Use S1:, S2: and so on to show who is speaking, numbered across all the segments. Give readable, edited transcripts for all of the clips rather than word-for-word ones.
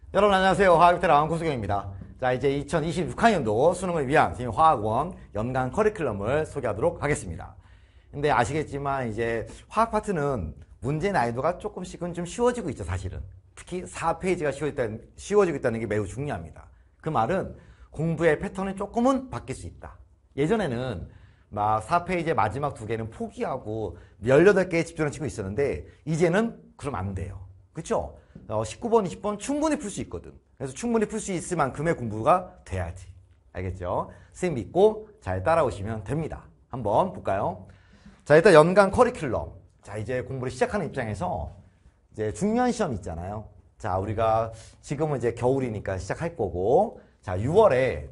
S1: 여러분 안녕하세요. 화학비테랑 고수경입니다. 자, 이제 2026학년도 수능을 위한 선생님 화학원 연간 커리큘럼을 소개하도록 하겠습니다. 근데 아시겠지만 이제 화학 파트는 문제 난이도가 조금씩은 좀 쉬워지고 있죠, 사실은. 특히 4페이지가 쉬워지고 있다는 게 매우 중요합니다. 그 말은 공부의 패턴이 조금은 바뀔 수 있다. 예전에는 막 4페이지의 마지막 두 개는 포기하고 18개에 집중을 치고 있었는데 이제는 그러면 안 돼요. 그렇죠? 19번, 20번 충분히 풀 수 있거든. 그래서 충분히 풀 수 있을 만큼의 공부가 돼야지. 알겠죠? 선생님 믿고 잘 따라오시면 됩니다. 한번 볼까요? 자, 일단 연간 커리큘럼. 자, 이제 공부를 시작하는 입장에서 이제 중요한 시험 있잖아요. 자, 우리가 지금은 이제 겨울이니까 시작할 거고, 자, 6월에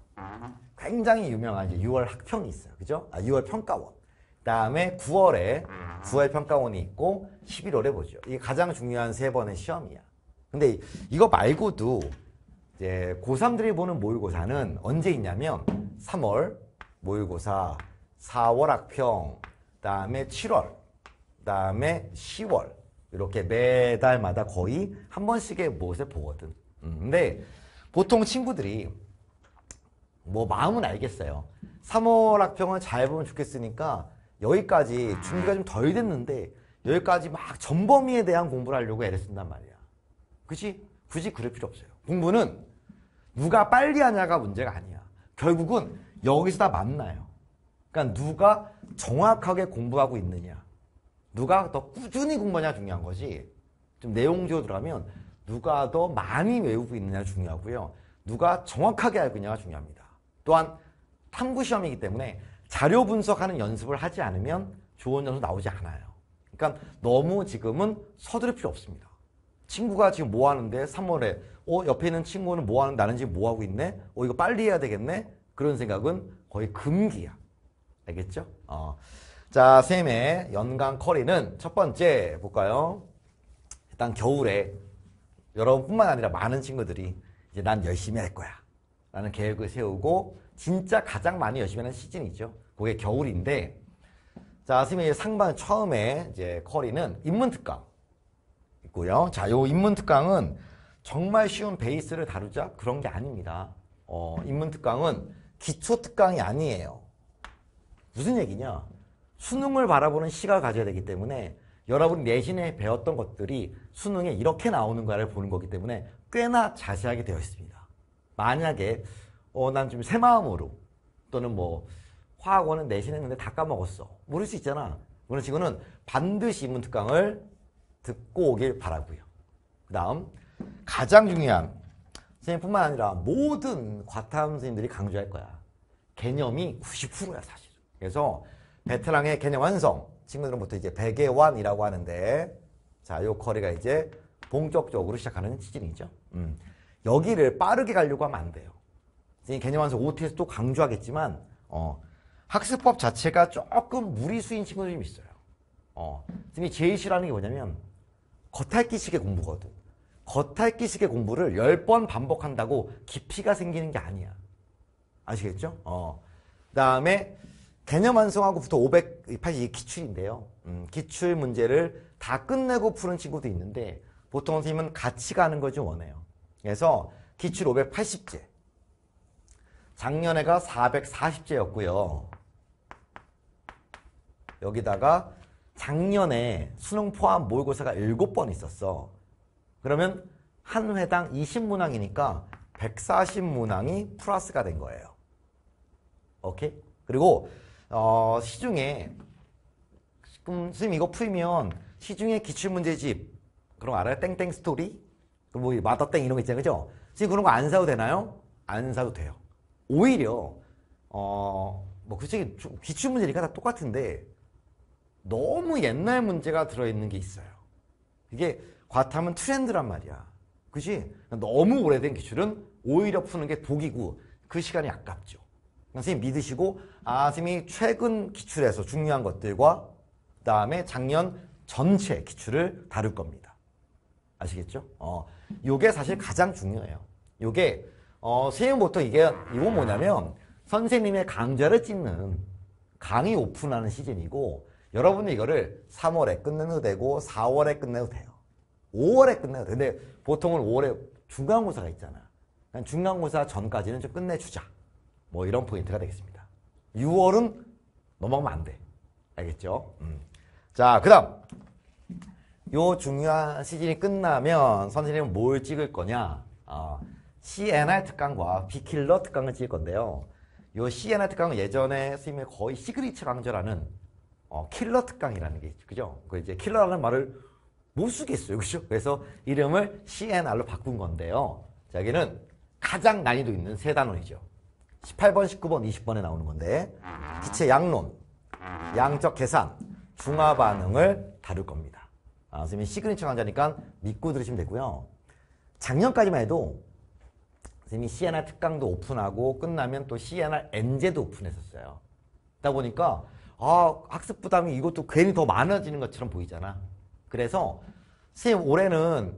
S1: 굉장히 유명한 이제 6월 학평이 있어요. 그죠? 6월 평가원. 그다음에 9월에 9월 평가원이 있고 11월에 보죠. 이게 가장 중요한 세 번의 시험이야. 근데 이거 말고도 이제 고3들이 보는 모의고사는 언제 있냐면 3월 모의고사, 4월 학평, 그다음에 7월, 그다음에 10월 이렇게 매달마다 거의 한 번씩의 모의고사를 보거든. 근데 보통 친구들이 뭐 마음은 알겠어요. 3월 학평을 잘 보면 좋겠으니까 여기까지 준비가 좀 덜 됐는데 여기까지 막 전범위에 대한 공부를 하려고 애를 쓴단 말이야. 그치? 굳이 그럴 필요 없어요. 공부는 누가 빨리 하냐가 문제가 아니야. 결국은 여기서 다 만나요. 그러니까 누가 정확하게 공부하고 있느냐, 누가 더 꾸준히 공부하냐 중요한 거지. 좀 내용적으로 들어가면 누가 더 많이 외우고 있느냐 중요하고요. 누가 정확하게 알고 있느냐가 중요합니다. 또한 탐구시험이기 때문에 자료 분석하는 연습을 하지 않으면 좋은 점수 나오지 않아요. 그러니까 너무 지금은 서두를 필요 없습니다. 친구가 지금 뭐 하는데 3월에 옆에 있는 친구는 뭐 하는데 나는 지금 뭐 하고 있네? 이거 빨리 해야 되겠네? 그런 생각은 거의 금기야. 알겠죠? 자, 쌤의 연간 커리는 첫 번째 볼까요? 일단 겨울에 여러분뿐만 아니라 많은 친구들이 이제 난 열심히 할 거야 라는 계획을 세우고 진짜 가장 많이 열심히 하는 시즌이죠. 그게 겨울인데, 자, 선생님이 상반 처음에 이제 커리는 인문특강 있고요. 자, 요 인문특강은 정말 쉬운 베이스를 다루자 그런 게 아닙니다. 인문특강은 기초특강이 아니에요. 무슨 얘기냐? 수능을 바라보는 시각을 가져야 되기 때문에 여러분이 내신에 배웠던 것들이 수능에 이렇게 나오는 거를 보는 거기 때문에 꽤나 자세하게 되어 있습니다. 만약에 난 좀 새 마음으로 또는 뭐 화학원은 내신했는데 다 까먹었어. 모를 수 있잖아. 그런 친구는 반드시 인문특강을 듣고 오길 바라고요. 그 다음 가장 중요한 선생님뿐만 아니라 모든 과탐 선생님들이 강조할 거야. 개념이 90%야 사실. 그래서 베테랑의 개념 완성. 친구들은 보통 이제 백예완이라고 하는데, 자, 요 커리가 이제 본격적으로 시작하는 시즌이죠. 여기를 빠르게 가려고 하면 안 돼요. 개념 완성 OT에서 또 강조하겠지만 학습법 자체가 조금 무리수인 친구들이 좀 있어요. 선생님이 제일 싫어하는 게 뭐냐면 겉핥기식의 공부거든. 겉핥기식의 공부를 10번 반복한다고 깊이가 생기는 게 아니야. 아시겠죠? 그 다음에 개념 완성하고부터 580이 기출인데요. 기출 문제를 다 끝내고 푸는 친구도 있는데 보통 선생님은 같이 가는 걸 좀 원해요. 그래서 기출 580제. 작년에가 440제였고요. 여기다가 작년에 수능 포함 모의고사가 7번 있었어. 그러면 한 회당 20문항이니까 140문항이 플러스가 된 거예요. 오케이? 그리고 시중에 선생님 이거 풀면 시중에 기출문제집 그런 거 알아요? 땡땡 스토리? 뭐 마더땡 이런 거 있잖아요. 그죠? 지금 그런 거 안 사도 되나요? 안 사도 돼요. 오히려 뭐 솔직히 기출 문제니까 다 똑같은데 너무 옛날 문제가 들어있는 게 있어요. 이게 과탐은 트렌드란 말이야. 그치? 너무 오래된 기출은 오히려 푸는 게 독이고 그 시간이 아깝죠. 선생님 믿으시고 선생님이 최근 기출에서 중요한 것들과 그 다음에 작년 전체 기출을 다룰 겁니다. 아시겠죠? 요게 사실 가장 중요해요. 요게 선생님 보통 이거 뭐냐면 선생님의 강좌를 찍는 강의 오픈하는 시즌이고 여러분이 이거를 3월에 끝내도 되고 4월에 끝내도 돼요. 5월에 끝내도 돼요. 근데 보통은 5월에 중간고사가 있잖아. 그러니까 중간고사 전까지는 좀 끝내주자. 뭐 이런 포인트가 되겠습니다. 6월은 넘어가면 안 돼. 알겠죠? 자, 그 다음. 요 중요한 시즌이 끝나면 선생님은 뭘 찍을 거냐? CNR 특강과 비킬러 특강을 찍을 건데요. 요 CNR 특강은 예전에 선생님이 거의 시그니처 강좌라는 킬러 특강이라는 게 있죠. 그죠? 그 이제 킬러라는 말을 못 쓰겠어요. 그죠? 그래서 이름을 CNR로 바꾼 건데요. 자, 여기는 가장 난이도 있는 세 단원이죠. 18번, 19번, 20번에 나오는 건데 기체 양론, 양적 계산, 중화 반응을 다룰 겁니다. 선생님이 시그니처 강좌니까 믿고 들으시면 되고요. 작년까지만 해도 선생님이 CNR 특강도 오픈하고 끝나면 또 CNR 엔제도 오픈했었어요. 그러다 보니까 학습 부담이 이것도 괜히 더 많아지는 것처럼 보이잖아. 그래서 선생님 올해는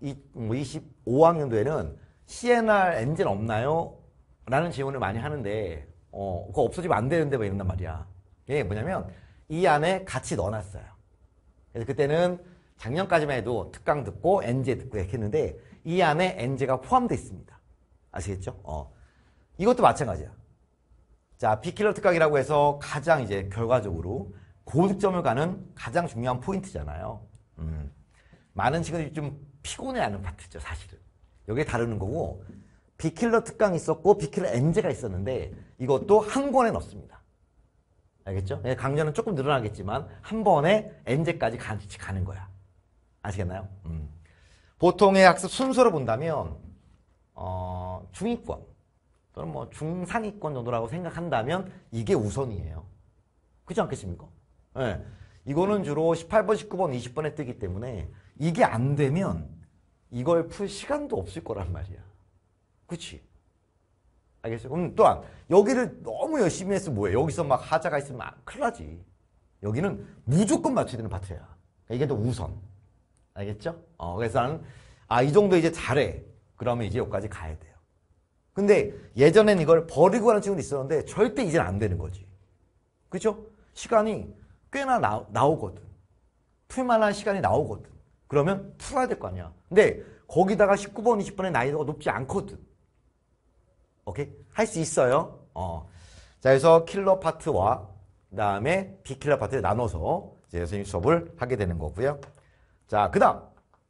S1: 25학년도에는 CNR 엔제는 없나요? 라는 질문을 많이 하는데 그거 없어지면 안 되는데 뭐 이런단 말이야. 이게 뭐냐면 이 안에 같이 넣어놨어요. 그래서 그때는 작년까지만 해도 특강 듣고 엔제 듣고 이렇게 했는데 이 안에 엔제가 포함되어 있습니다. 아시겠죠? 이것도 마찬가지야. 자, 비킬러 특강이라고 해서 가장 이제 결과적으로 고득점을 가는 가장 중요한 포인트잖아요. 많은 친구들이 좀 피곤해하는 파트죠, 사실은. 여기에 다루는 거고 비킬러 특강이 있었고 비킬러 엔제가 있었는데 이것도 한 권에 넣습니다. 알겠죠? 강좌는 조금 늘어나겠지만 한 번에 엔제까지 같이 가는 거야. 아시겠나요? 보통의 학습 순서로 본다면 중위권 또는 뭐 중상위권 정도라고 생각한다면 이게 우선이에요. 그렇지 않겠습니까? 네. 이거는 주로 18번, 19번, 20번에 뜨기 때문에 이게 안 되면 이걸 풀 시간도 없을 거란 말이야. 그치? 알겠어요? 또한 여기를 너무 열심히 했으면 뭐해? 여기서 막 하자가 있으면 큰일 나지. 여기는 무조건 맞춰야 되는 파트야. 그러니까 이게 더 우선. 알겠죠? 그래서 나는 이 정도 이제 잘해. 그러면 이제 여기까지 가야 돼요. 근데 예전엔 이걸 버리고 가는 친구도 있었는데 절대 이제는 안 되는 거지. 그죠? 시간이 꽤나 나오거든. 풀만한 시간이 나오거든. 그러면 풀어야 될 거 아니야. 근데 거기다가 19번, 20번의 난이도가 높지 않거든. 오케이? 할 수 있어요. 자, 그래서 킬러 파트와 그 다음에 비킬러 파트를 나눠서 이제 선생님 수업을 하게 되는 거고요. 자, 그 다음.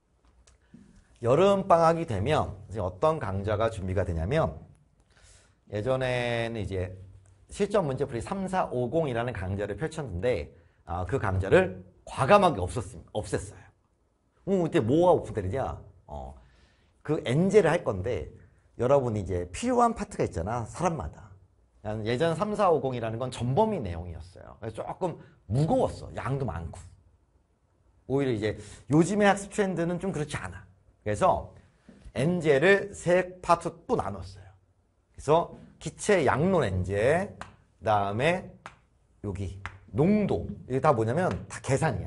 S1: 여름방학이 되면 어떤 강좌가 준비가 되냐면 예전에는 이제 실전 문제풀이 3450이라는 강좌를 펼쳤는데 그 강좌를 과감하게 없앴어요. 그때 뭐가 오픈되느냐? 그 엔제를 할 건데 여러분이 이제 필요한 파트가 있잖아, 사람마다. 예전 3450이라는 건 전범위 내용이었어요. 그래서 조금 무거웠어. 양도 많고. 오히려 이제 요즘의 학습 트렌드는 좀 그렇지 않아. 그래서 엔제를 세 파트 또 나눴어요. 그래서 기체 양론 엔제, 그 다음에 여기 농도. 이게 다 뭐냐면 다 계산이야.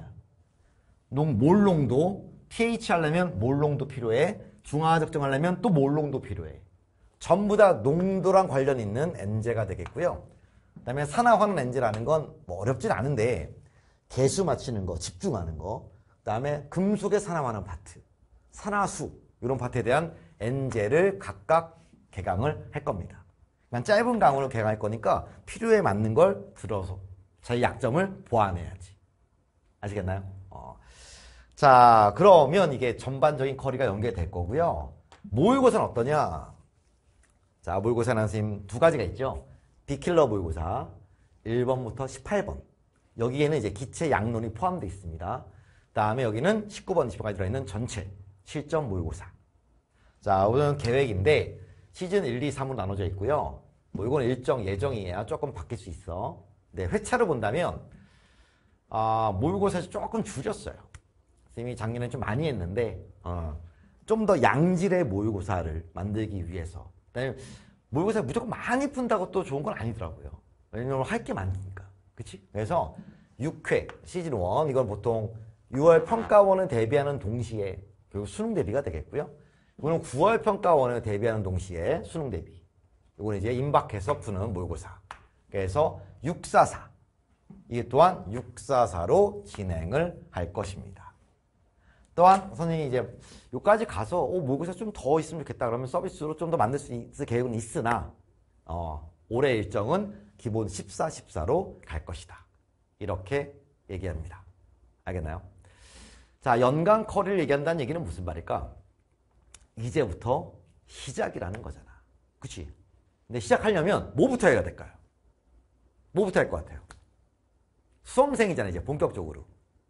S1: 몰농도, pH 하려면 몰농도 필요해. 중화 적정하려면 또 몰농도 필요해. 전부 다 농도랑 관련 있는 엔제가 되겠고요. 그 다음에 산화환원 엔제라는 건 뭐 어렵진 않은데 개수 맞추는 거, 집중하는 거. 그 다음에 금속의 산화환원 파트, 산화수 이런 파트에 대한 엔제를 각각 개강을 할 겁니다. 그냥 짧은 강으로 개강할 거니까 필요에 맞는 걸 들어서 자기 약점을 보완해야지. 아시겠나요? 자, 그러면 이게 전반적인 커리가 연결될 거고요. 모의고사는 어떠냐? 자, 모의고사는 선생님 두 가지가 있죠. 비킬러 모의고사 1번부터 18번. 여기에는 이제 기체 양론이 포함되어 있습니다. 다음에 여기는 19번, 20번까지 들어있는 전체 실전 모의고사. 자, 오늘 계획인데 시즌 1, 2, 3으로 나눠져 있고요. 뭐 이건 일정 예정이에요. 조금 바뀔 수 있어. 네, 회차를 본다면 모의고사에서 조금 줄였어요. 선생님이 작년에 좀 많이 했는데 좀 더 양질의 모의고사를 만들기 위해서. 그다음에 모의고사 무조건 많이 푼다고 또 좋은 건 아니더라고요. 왜냐면 할 게 많으니까. 그치? 그래서 6회 시즌 1 이건 보통 6월 평가원을 대비하는 동시에 결국 수능 대비가 되겠고요. 이거는 9월 평가원을 대비하는 동시에 수능 대비. 이거는 이제 임박해서 푸는 모의고사. 그래서 644. 이게 또한 644로 진행을 할 것입니다. 또한 선생님이 이제 여기까지 가서 모의고사 좀 더 있으면 좋겠다 그러면 서비스로 좀 더 만들 수 있을 계획은 있으나 올해 일정은 기본 14, 14로 갈 것이다. 이렇게 얘기합니다. 알겠나요? 자, 연간 커리를 얘기한다는 얘기는 무슨 말일까? 이제부터 시작이라는 거잖아. 그치? 근데 시작하려면 뭐부터 해야 될까요? 뭐부터 할 것 같아요? 수험생이잖아요, 이제 본격적으로.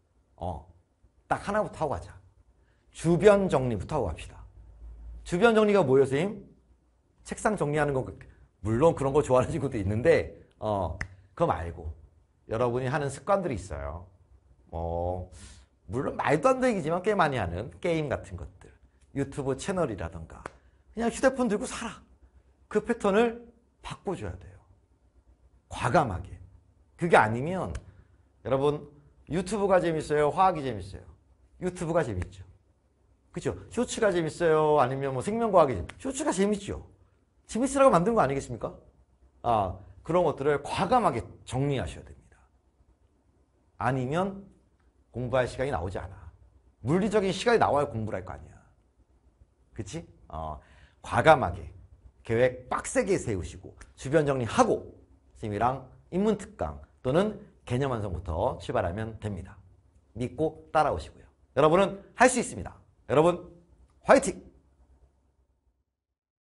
S1: 딱 하나부터 하고 가자. 주변 정리부터 하고 갑시다. 주변 정리가 뭐예요, 선생님? 책상 정리하는 거, 물론 그런 거 좋아하는 친구도 있는데, 그거 말고, 여러분이 하는 습관들이 있어요. 물론 말도 안 되는 얘기지만 꽤 많이 하는 게임 같은 것들. 유튜브 채널이라던가. 그냥 휴대폰 들고 살아. 그 패턴을 바꿔줘야 돼요. 과감하게. 그게 아니면, 여러분, 유튜브가 재밌어요? 화학이 재밌어요? 유튜브가 재밌죠. 그죠? 쇼츠가 재밌어요? 아니면 뭐 생명과학이 재밌어요? 쇼츠가 재밌죠. 재밌으라고 만든 거 아니겠습니까? 그런 것들을 과감하게 정리하셔야 됩니다. 아니면 공부할 시간이 나오지 않아. 물리적인 시간이 나와야 공부를 할 거 아니야. 그치? 과감하게 계획 빡세게 세우시고 주변 정리하고 선생님이랑 인문특강 또는 개념 완성부터 출발하면 됩니다. 믿고 따라오시고요. 여러분은 할 수 있습니다. 여러분 화이팅!